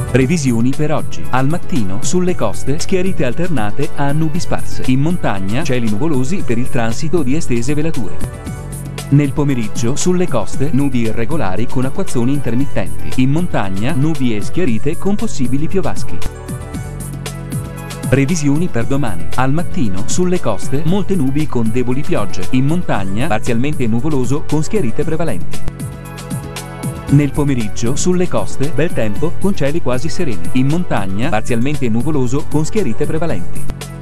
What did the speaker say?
Previsioni per oggi. Al mattino, sulle coste, schiarite alternate a nubi sparse. In montagna, cieli nuvolosi per il transito di estese velature. Nel pomeriggio, sulle coste, nubi irregolari con acquazzoni intermittenti. In montagna, nubi e schiarite con possibili piovaschi. Previsioni per domani. Al mattino, sulle coste, molte nubi con deboli piogge. In montagna, parzialmente nuvoloso con schiarite prevalenti. Nel pomeriggio, sulle coste, bel tempo con cieli quasi sereni. In montagna, parzialmente nuvoloso con schiarite prevalenti.